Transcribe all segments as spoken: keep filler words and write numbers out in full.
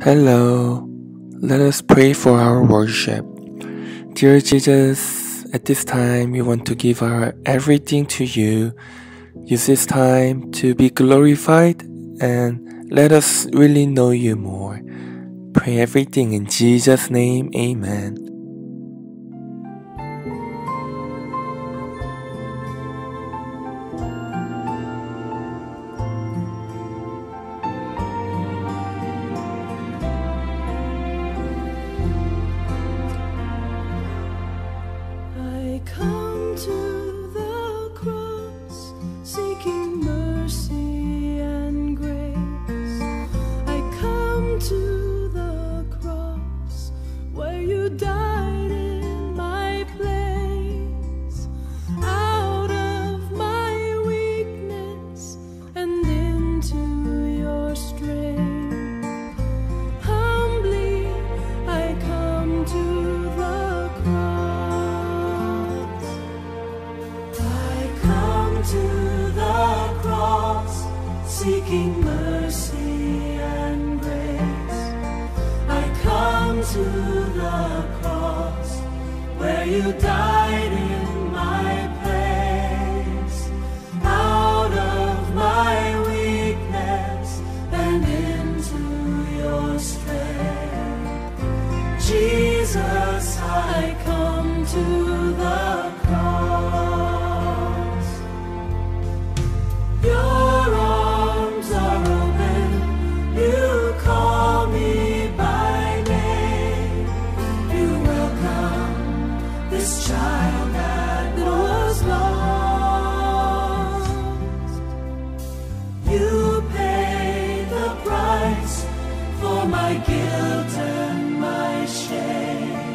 Hello, let us pray for our worship. Dear Jesus, at this time we want to give our everything to you. Use this time to be glorified and let us really know you more. Pray everything in Jesus' name, amen. I come to the cross, seeking mercy and grace. I come to the cross, where you died in my place. Out of my weakness and into your strength, humbly I come to the cross. I come to the cross, seeking mercy and grace. I come to the cross, where you died in my place. Out of my weakness and into your strength, Jesus, I come to the cross. Your arms are open, you call me by name. You welcome this child that was lost. You paid the price for my guilt and my shame.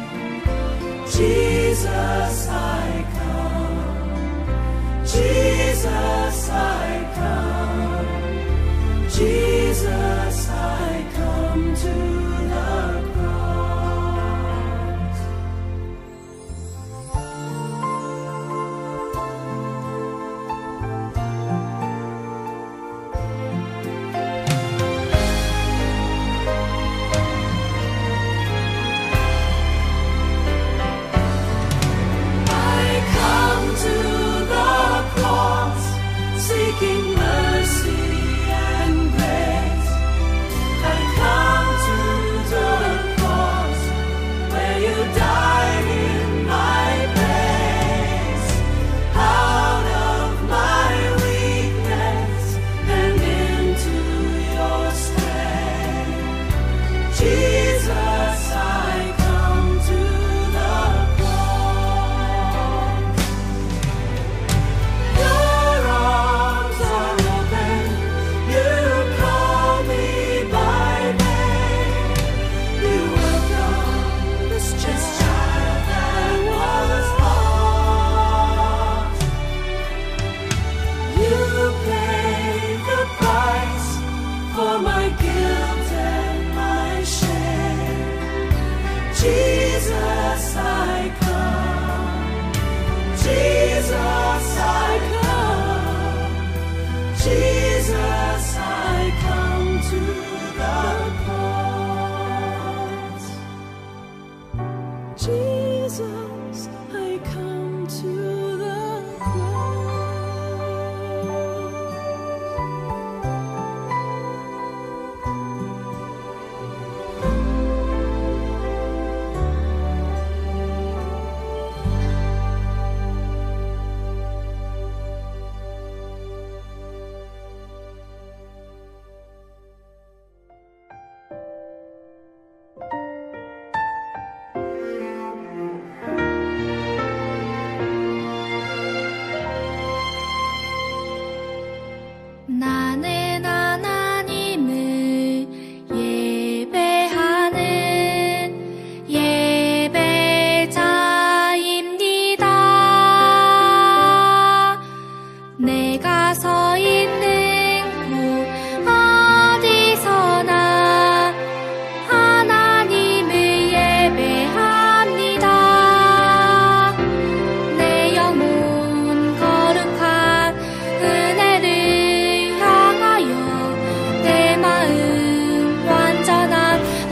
Jesus, I come. Jesus, I come. Jesus, I come to the cross. I come to the cross, seeking mercy and grace. I come to the cross, where you died in my place. Out of my weakness and into your strength, Jesus, I come to the cross. Your arms are open, you call me by name. You welcome this just child that was lost. You paid the price for my guilt and my shame. Jesus, I come. Jesus, I come. Jesus, I come to the cross. Jesus, I come to the 나는 하나님을 예배하는 예배자입니다. 내가 서 있는 곳 어디서나 하나님을 예배합니다. 내 영혼 거룩한 은혜를 향하여 내 마음 완전한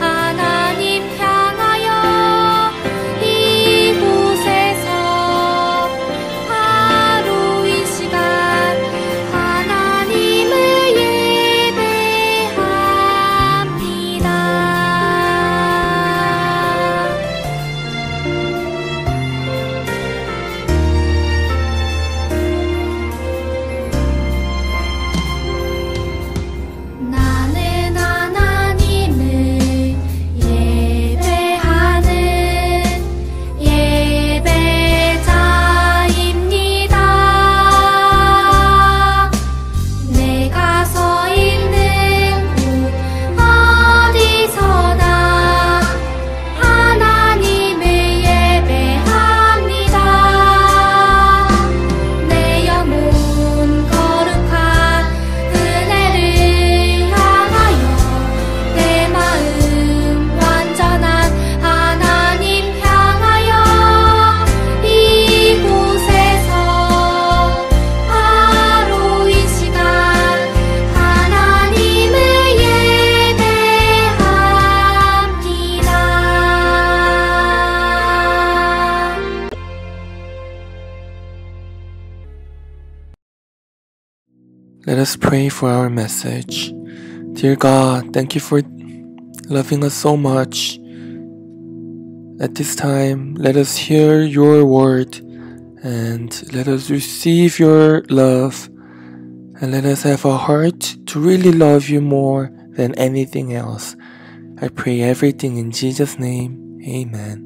Let us pray for our message. Dear God, thank you for loving us so much. At this time, let us hear your word and let us receive your love, and let us have a heart to really love you more than anything else. I pray everything in Jesus' name. Amen.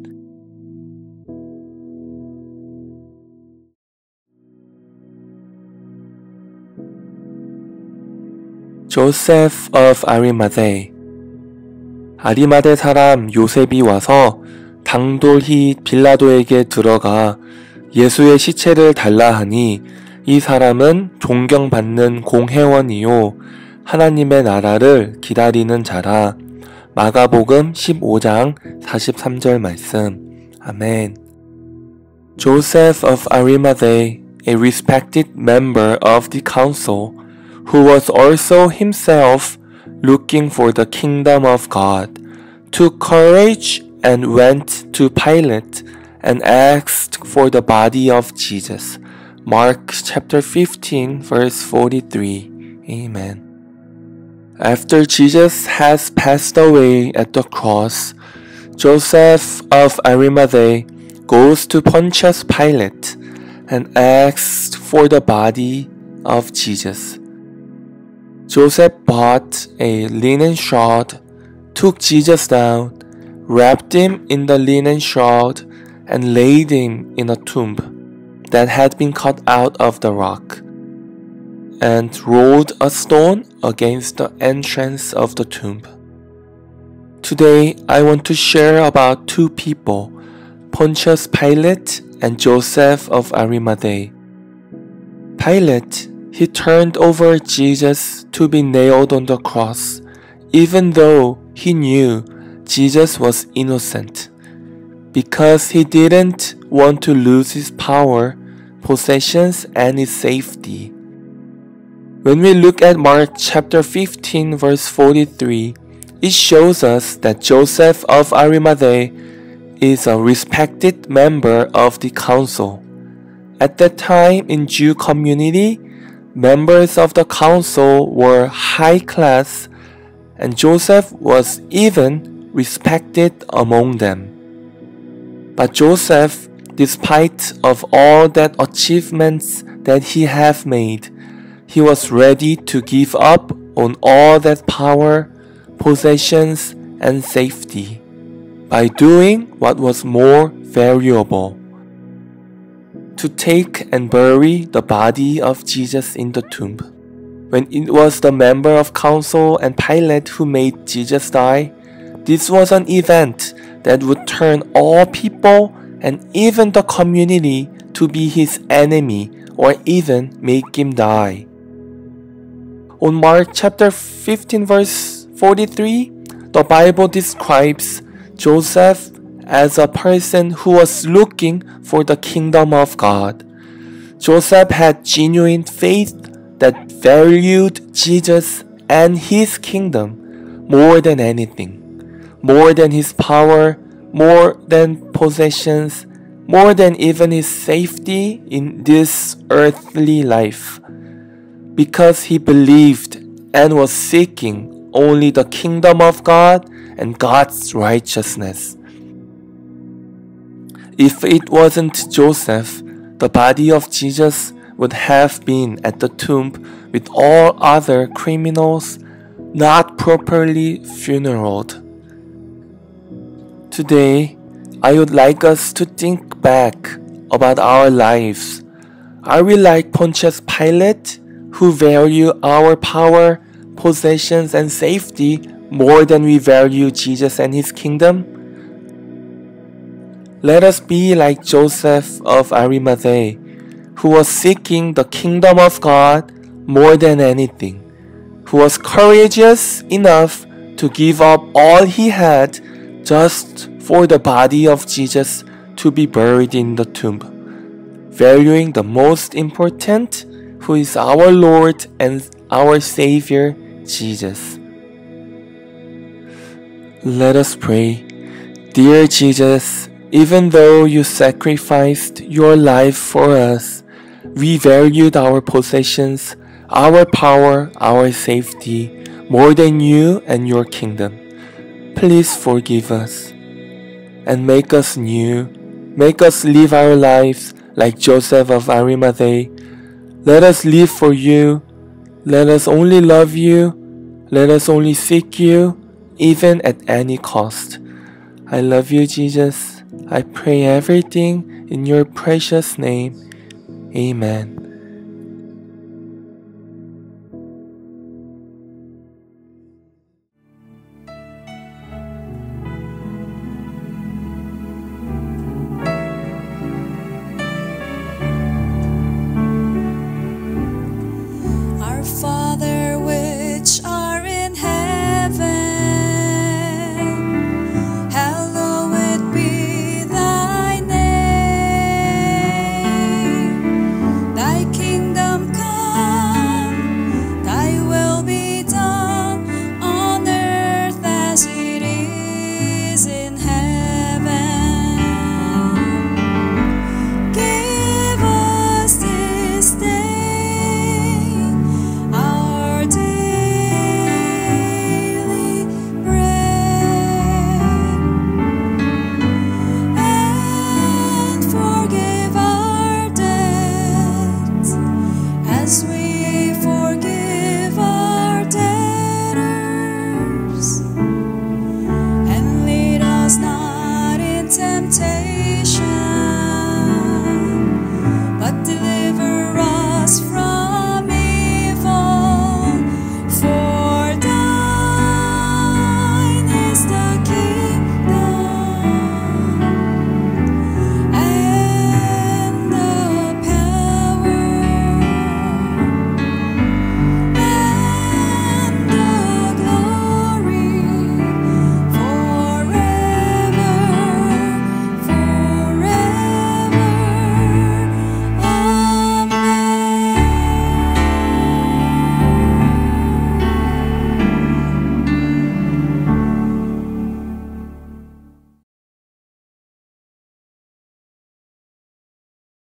Joseph of Arimathea. 아리마대 사람 요셉이 와서 당돌히 빌라도에게 들어가 예수의 시체를 달라 하니 이 사람은 존경받는 공회원이요 하나님의 나라를 기다리는 자라. 마가복음 십오 장 사십삼 절 말씀. 아멘. Joseph of Arimathea, a respected member of the council, who was also himself looking for the kingdom of God, took courage and went to Pilate and asked for the body of Jesus. Mark chapter fifteen verse forty-three. Amen. After Jesus has passed away at the cross, Joseph of Arimathea goes to Pontius Pilate and asks for the body of Jesus. Joseph bought a linen shroud, took Jesus down, wrapped him in the linen shroud, and laid him in a tomb that had been cut out of the rock, and rolled a stone against the entrance of the tomb. Today, I want to share about two people, Pontius Pilate and Joseph of Arimathea. Pilate, he turned over Jesus to be nailed on the cross, even though he knew Jesus was innocent, because he didn't want to lose his power, possessions, and his safety. When we look at Mark chapter fifteen verse forty-three, it shows us that Joseph of Arimathea is a respected member of the council. At that time in Jew community, members of the council were high class, and Joseph was even respected among them. But Joseph, despite of all that achievements that he have made, he was ready to give up on all that power, possessions, and safety by doing what was more valuable: to take and bury the body of Jesus in the tomb. When it was the member of council and Pilate who made Jesus die, this was an event that would turn all people and even the community to be his enemy or even make him die. On Mark chapter fifteen verse forty-three, the Bible describes Joseph as a person who was looking for the kingdom of God. Joseph had genuine faith that valued Jesus and his kingdom more than anything, more than his power, more than possessions, more than even his safety in this earthly life, because he believed and was seeking only the kingdom of God and God's righteousness. If it wasn't Joseph, the body of Jesus would have been at the tomb with all other criminals, not properly funeraled. Today, I would like us to think back about our lives. Are we like Pontius Pilate, who value our power, possessions, and safety more than we value Jesus and his kingdom? Let us be like Joseph of Arimathea, who was seeking the kingdom of God more than anything, who was courageous enough to give up all he had just for the body of Jesus to be buried in the tomb, valuing the most important, who is our Lord and our Savior, Jesus. Let us pray. Dear Jesus, even though you sacrificed your life for us, we valued our possessions, our power, our safety, more than you and your kingdom. Please forgive us and make us new. Make us live our lives like Joseph of Arimathea. Let us live for you. Let us only love you. Let us only seek you, even at any cost. I love you, Jesus. I pray everything in your precious name. Amen. Our Father which art